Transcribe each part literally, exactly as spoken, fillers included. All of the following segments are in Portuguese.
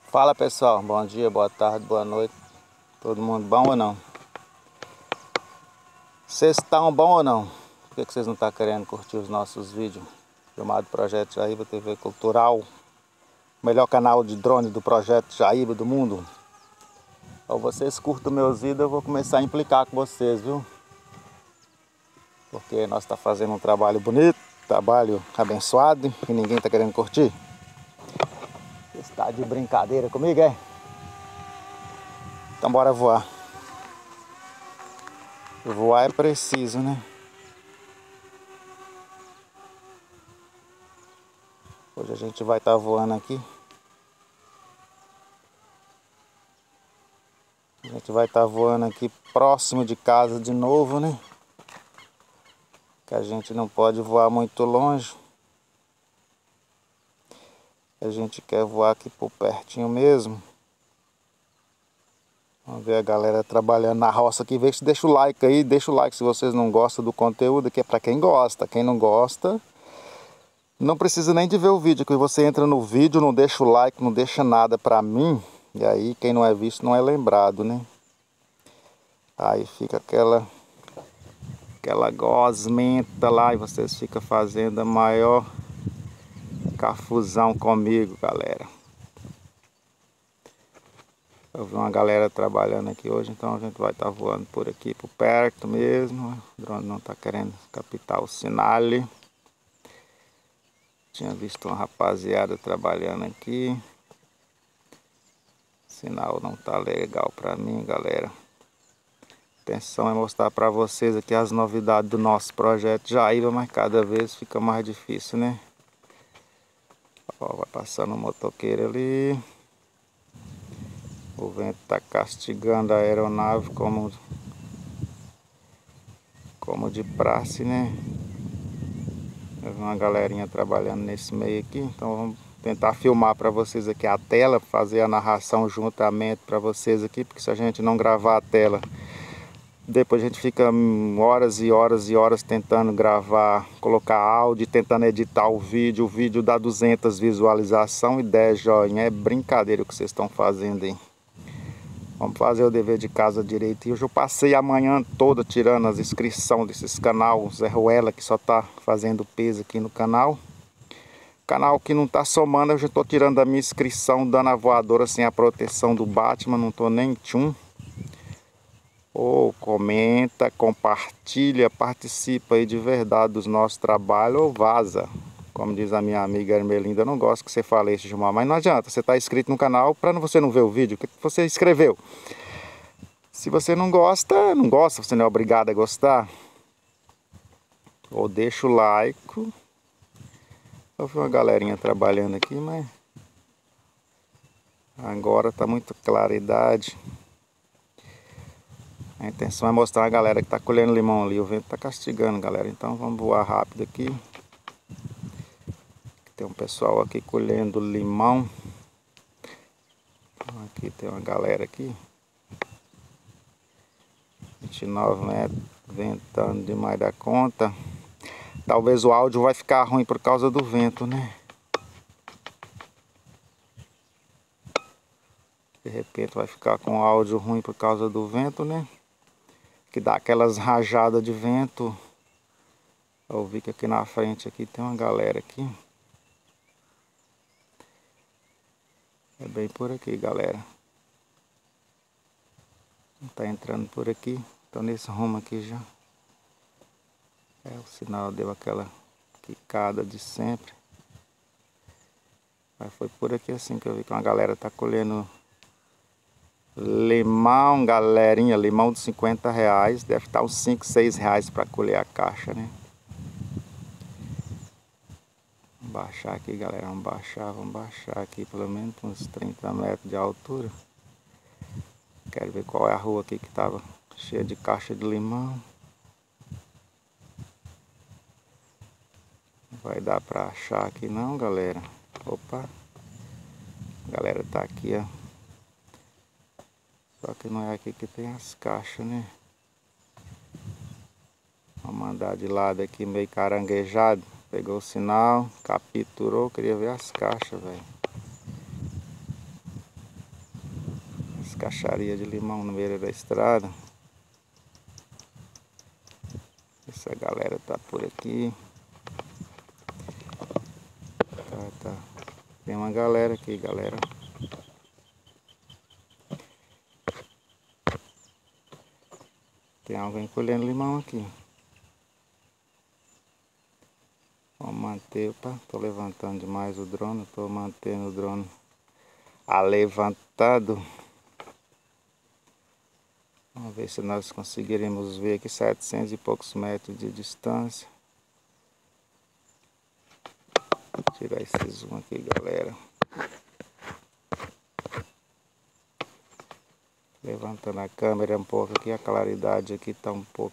Fala pessoal, bom dia, boa tarde, boa noite. Todo mundo bom ou não? Vocês estão bom ou não? Por que que vocês não estão querendo curtir os nossos vídeos? Filmado Projeto Jaíba T V Cultural, melhor canal de drone do Projeto Jaíba do mundo. Ou vocês curtam meus vídeos, eu vou começar a implicar com vocês, viu? Porque nós estamos fazendo um trabalho bonito, trabalho abençoado e ninguém está querendo curtir. Você está de brincadeira comigo, é? Então bora voar. Voar é preciso, né? Hoje a gente vai estar voando aqui. A gente vai estar voando aqui próximo de casa de novo, né? Que a gente não pode voar muito longe. A gente quer voar aqui por pertinho mesmo. Vamos ver a galera trabalhando na roça aqui. Vê se deixa o like aí, deixa o like se vocês não gostam do conteúdo, que é para quem gosta. Quem não gosta, não precisa nem de ver o vídeo, que você entra no vídeo, não deixa o like, não deixa nada para mim. E aí quem não é visto não é lembrado, né? Aí fica aquela aquela gosmenta lá e vocês ficam fazendo a maior cafuzão comigo, galera. Eu vi uma galera trabalhando aqui hoje, então a gente vai estar voando por aqui, por perto mesmo. O drone não está querendo captar o sinal. Tinha visto uma rapaziada trabalhando aqui. O sinal não tá legal para mim, galera. A intenção é mostrar para vocês aqui as novidades do nosso projeto Jaíba, mas cada vez fica mais difícil, né? Ó, vai passando um motoqueiro ali. O vento está castigando a aeronave como, como de praxe, né? Eu vi uma galerinha trabalhando nesse meio aqui, então vamos tentar filmar para vocês aqui a tela, fazer a narração juntamente para vocês aqui, porque se a gente não gravar a tela, depois a gente fica horas e horas e horas tentando gravar, colocar áudio, tentando editar o vídeo, o vídeo dá duzentas visualizações e dez joinha, é brincadeira o que vocês estão fazendo aí. Vamos fazer o dever de casa direito. E hoje eu passei a manhã toda tirando as inscrições desses canal Zé Ruela, que só tá fazendo peso aqui no canal. Canal que não tá somando, eu já tô tirando a minha inscrição, dando a voadora sem a proteção do Batman, não tô nem tchum. Ou comenta, compartilha, participa aí de verdade dos nossos trabalhos ou vaza. Como diz a minha amiga Ermelinda, eu não gosto que você fale isso, Gilmar, mas não adianta, você está inscrito no canal para você não ver o vídeo, o que você escreveu. Se você não gosta, não gosta, você não é obrigado a gostar. Ou deixa o like. Eu vi uma galerinha trabalhando aqui, mas agora está muito claridade. A intenção é mostrar a galera que está colhendo limão ali, o vento está castigando, galera, então vamos voar rápido aqui. Tem um pessoal aqui colhendo limão. Aqui tem uma galera aqui. vinte e nove metros, ventando demais da conta. Talvez o áudio vai ficar ruim por causa do vento, né? De repente vai ficar com áudio ruim por causa do vento, né? Que dá aquelas rajadas de vento. Eu vi que aqui na frente aqui tem uma galera aqui. É bem por aqui, galera. Tá entrando por aqui. Tô nesse rumo aqui já. É, o sinal deu aquela quicada de sempre. Mas foi por aqui assim que eu vi que uma galera tá colhendo limão, galerinha. Limão de cinquenta reais. Deve estar uns cinco, seis reais para colher a caixa, né? Vamos baixar aqui, galera. Vamos baixar, vamos baixar aqui pelo menos uns trinta metros de altura. Quero ver qual é a rua aqui que estava cheia de caixa de limão. Não vai dar para achar aqui não, galera. Opa. A galera tá aqui, ó. Só que não é aqui que tem as caixas, né? Vamos andar de lado aqui meio caranguejado. Pegou o sinal, capturou, queria ver as caixas, velho. caixaria de limão no meio da estrada. Essa galera tá por aqui. Tá, tá. Tem uma galera aqui, galera. Tem alguém colhendo limão aqui. Vamos manter, opa, tô levantando demais o drone, tô mantendo o drone alevantado. Vamos ver se nós conseguiremos ver aqui setecentos e poucos metros de distância. Vou tirar esse zoom aqui, galera. Levantando a câmera um pouco aqui, a claridade aqui tá um pouco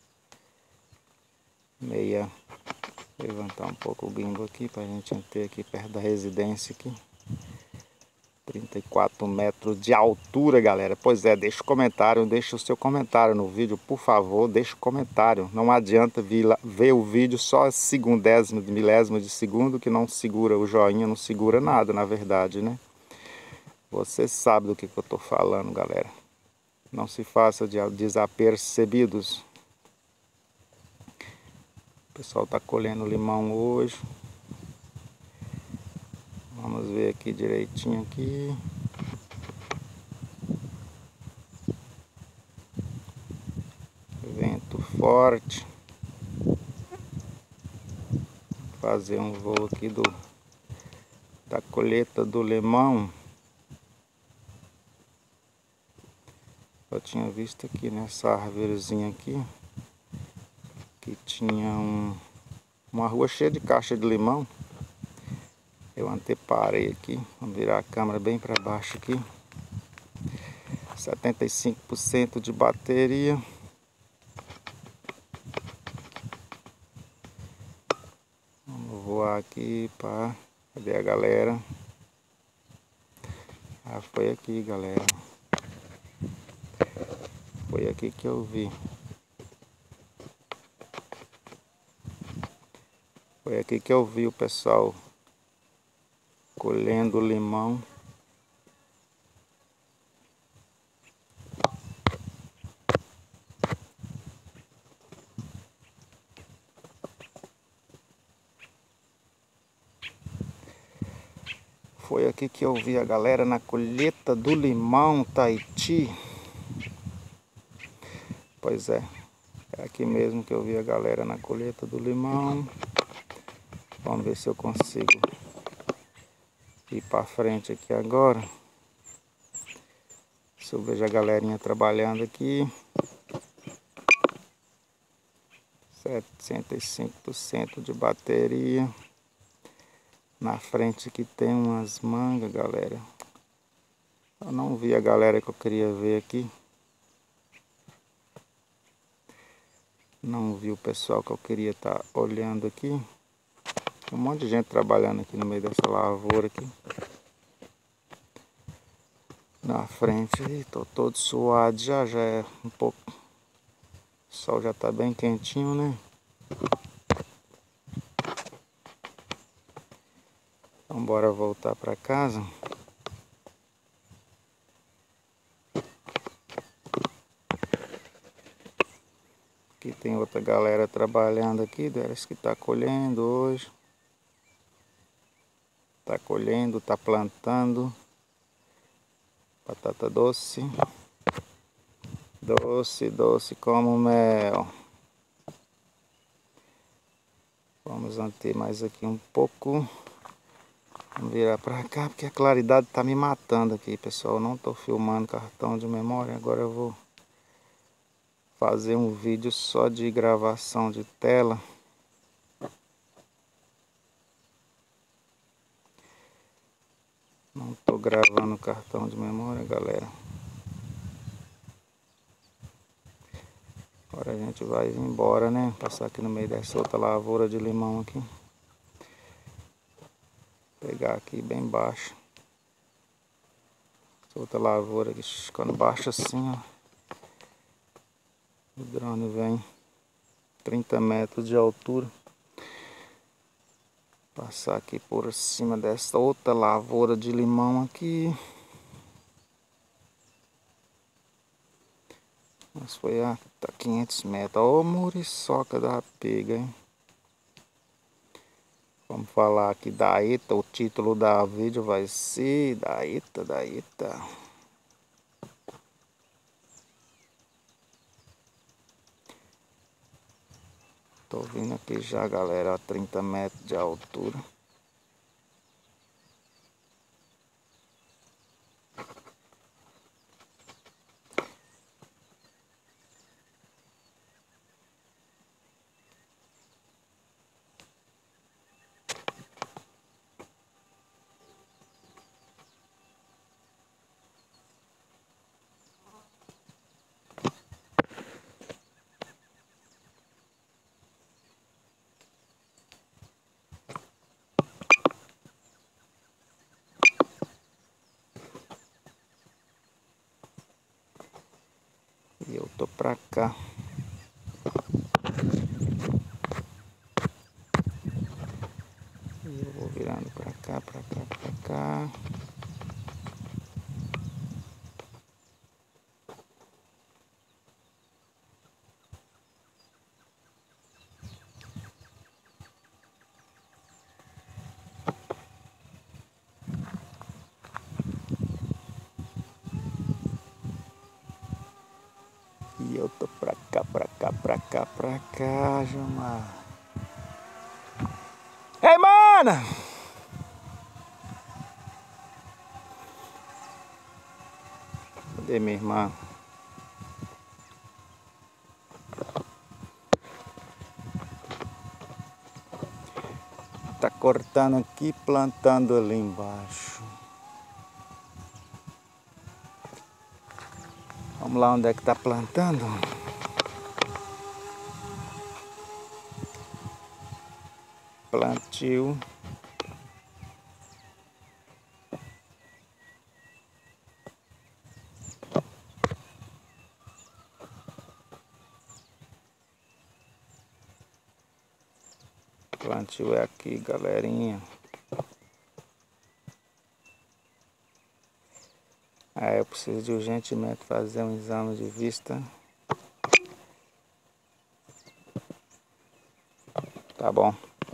meia. Levantar um pouco o gimbal aqui pra gente ter aqui perto da residência aqui. trinta e quatro metros de altura, galera. Pois é, deixa o comentário, deixa o seu comentário no vídeo, por favor, deixa o comentário. Não adianta vir lá, ver o vídeo só segundésimo, milésimo de segundo, que não segura o joinha, não segura nada, na verdade, né? Você sabe do que, que eu tô falando, galera. Não se faça de desapercebidos. O pessoal tá colhendo limão hoje. Vamos ver aqui direitinho aqui. Vento forte. Vou fazer um voo aqui do da colheita do limão. Eu tinha visto aqui nessa árvorezinha aqui que tinha um, uma rua cheia de caixa de limão. Eu anteparei aqui, vamos virar a câmera bem para baixo aqui. setenta e cinco por cento de bateria. Vamos voar aqui para... Cadê a galera? Ah, foi aqui, galera. Foi aqui que eu vi. Foi aqui que eu vi o pessoal colhendo limão. Foi aqui que eu vi a galera na colheita do limão, Tahiti. Pois é, é aqui mesmo que eu vi a galera na colheita do limão. Vamos ver se eu consigo ir para frente aqui agora. Se eu vejo a galerinha trabalhando aqui. setenta e cinco por cento de bateria. Na frente aqui tem umas mangas, galera. Eu não vi a galera que eu queria ver aqui. Não vi o pessoal que eu queria estar olhando aqui. Tem um monte de gente trabalhando aqui no meio dessa lavoura aqui. Na frente, estou todo suado já, já é um pouco... O sol já está bem quentinho, né? Então bora voltar para casa. Aqui tem outra galera trabalhando aqui, deles que está colhendo hoje. Está colhendo, está plantando. Batata doce. Doce, doce como mel. Vamos manter mais aqui um pouco. Vamos virar para cá porque a claridade está me matando aqui, pessoal. Eu não estou filmando cartão de memória. Agora eu vou fazer um vídeo só de gravação de tela. Não estou gravando cartão de memória, galera. Agora a gente vai embora, né? Passar aqui no meio dessa outra lavoura de limão aqui. Pegar aqui bem baixo. Essa outra lavoura aqui, ficando baixo assim, ó. O drone vem trinta metros de altura. Passar aqui por cima dessa outra lavoura de limão aqui. Mas foi a tá quinhentos metros. Ô, muriçoca da pega, hein? Vamos falar aqui da ETA. O título da vídeo vai ser da ETA, da ETA. Tô vindo aqui já, galera, a trinta metros de altura. E eu tô pra cá. E eu vou virando pra cá, pra cá, pra cá. E eu tô pra cá, pra cá, pra cá, pra cá, Jamar. Ei, mano! Cadê minha irmã? Tá cortando aqui, plantando ali embaixo. Vamos lá onde é que tá plantando. Plantio. Plantio é aqui, galerinha. Ah, eu preciso de urgentemente fazer um exame de vista. Tá bom.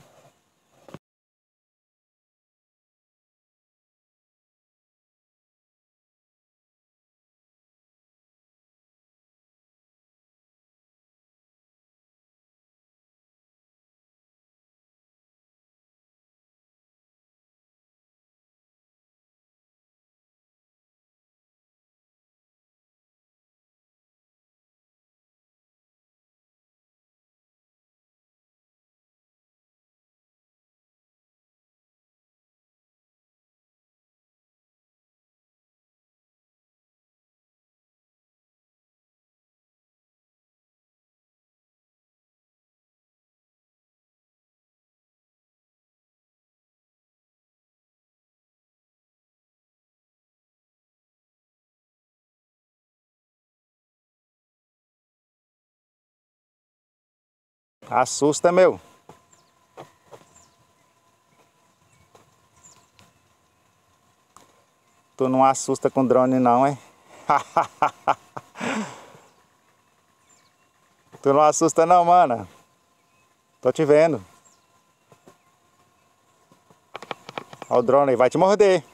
Assusta, meu. Tu não assusta com drone não, hein? Tu não assusta não, mano. Tô te vendo. Olha o drone aí, vai te morder.